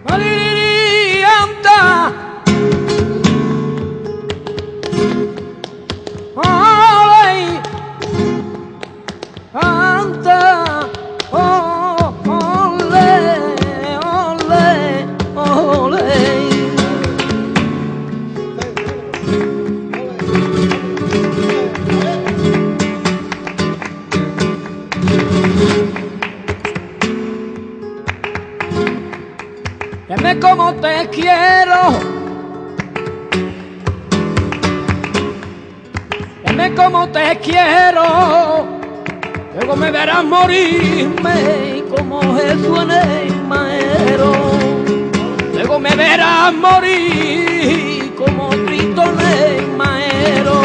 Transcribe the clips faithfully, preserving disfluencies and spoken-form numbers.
anda. Ole, anda. Oh, ole, ole, ole. Dime cómo te quiero, dime cómo te quiero, luego me verás morirme y como Jesús en el madero, luego me verás morir como Cristo en el madero.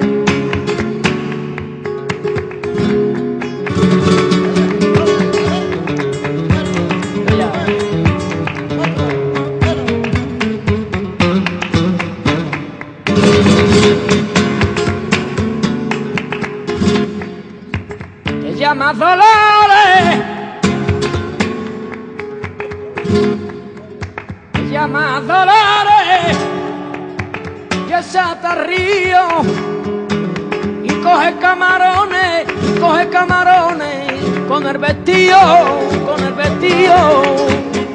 Te llamas Dolores, te llamas Dolores, y esa te río y coge camarones, y coge camarones con el vestido, con el vestido.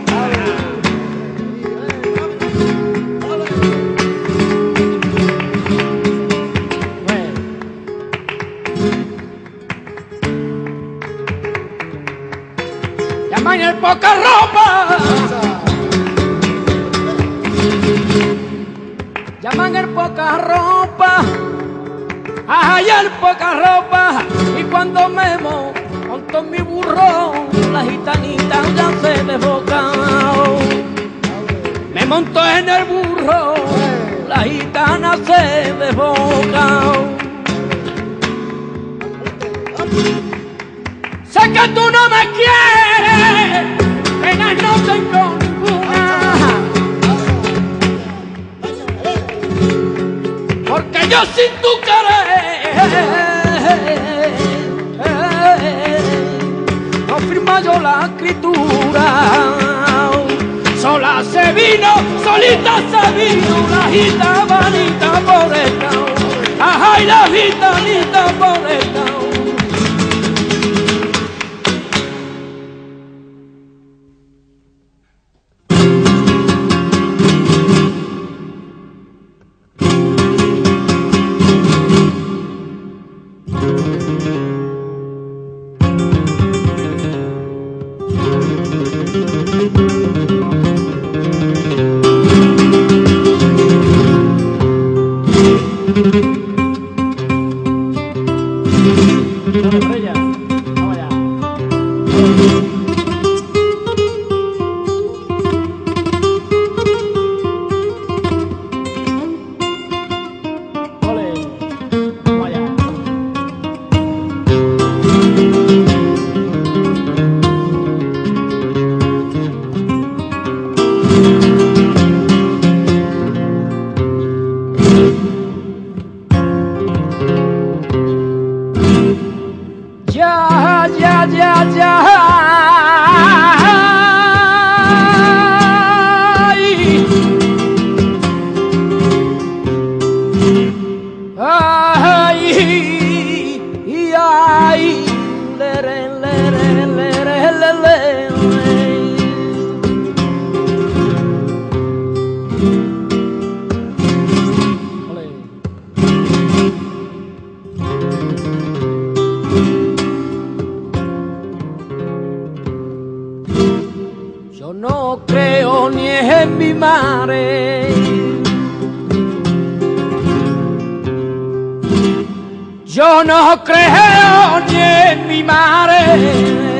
Llaman el poca ropa, llaman el poca ropa, ay el poca ropa, y cuando me monto en mi burro, la gitanita ya se desboca. Me monto en el burro, la gitana se desboca. Sé que tú no me quieres, pena no tengo ninguna, porque yo sin tu querer no firma yo la escritura. Sola se vino, solita se vino, la gitanita por el lado, ay la gitanita por el lado. Ya, ya, ya, ya. Ay, ay, ay, lere, lere, lere, lere. Yo no creo ni en mi madre, yo no creo ni en mi madre.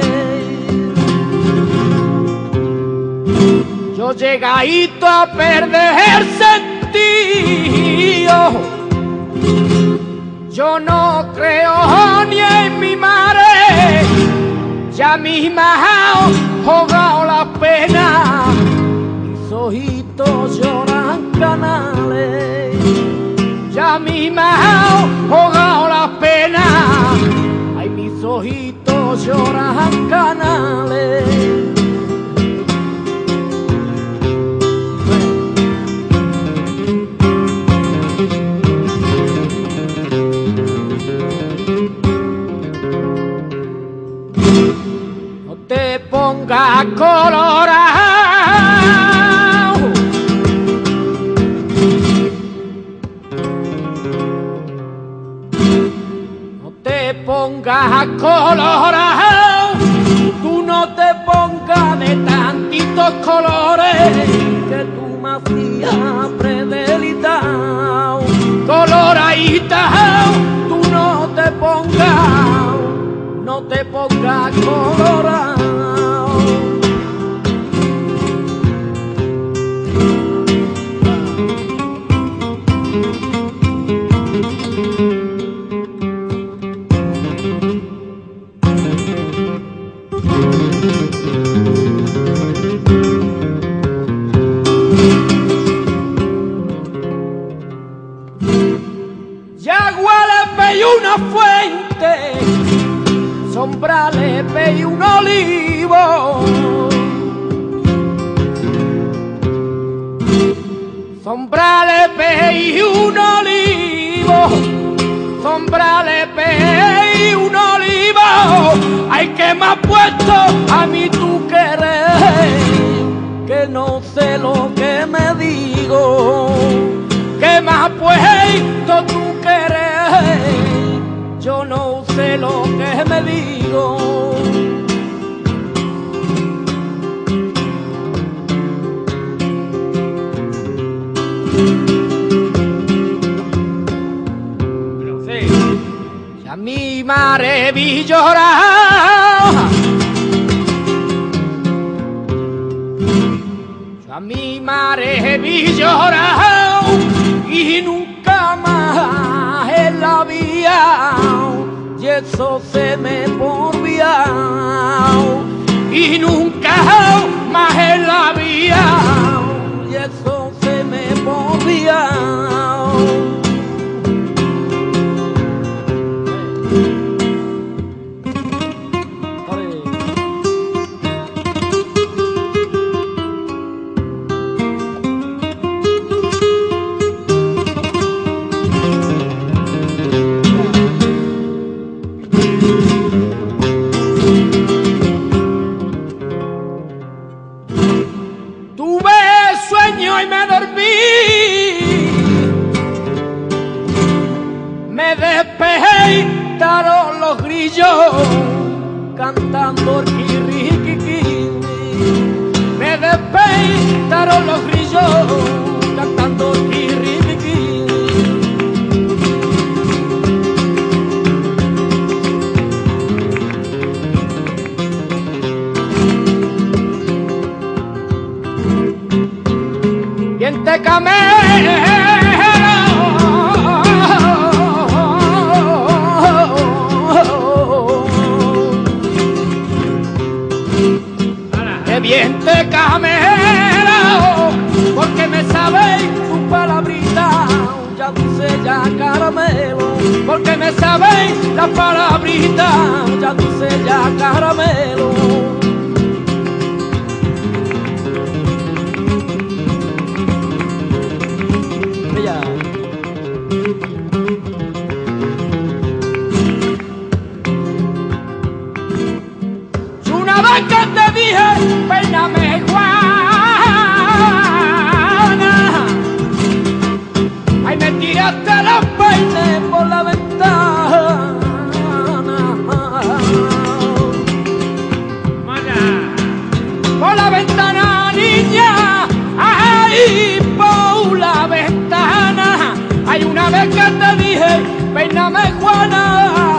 Yo llegadito a perder el sentido, yo no creo ni en mi madre. Ya misma jugado la pena, mis ojitos lloran canales. Ya misma jugado la pena, ay mis ojitos lloran canales. No te pongas colorado, tú no te pongas de tantitos colores que tú me hacías predelitado. Coloradita, tú no te pongas, no te pongas colorado. Y una fuente, sombrales y un olivo, sombrales y un olivo, sombrales y un olivo. Ay, que me ha puesto a mí tu querer, que no sé lo que me digo, que me ha puesto tu querer, yo no sé lo que me digo. Pero sí, si a mi madre vi llorar, si a mi madre vi llorar y nunca más en la vida, y eso se me volvía, y nunca más en la vida, y eso se me volvía. Y me dormí, me despejaron los grillos cantando el kirriquiqui, me despejaron los grillos cantando el kirriquiqui. Diente camero, que diente camero, porque me sabéis tu palabrita, ya dulce ya caramelo, porque me sabéis la palabrita, ya dulce ya caramelo. Una vez que te dije, peíname Juana, ay, me tiraste los peines por la ventana. Por la ventana, niña, ay, por la ventana. Hay una vez que te dije, peíname Juana,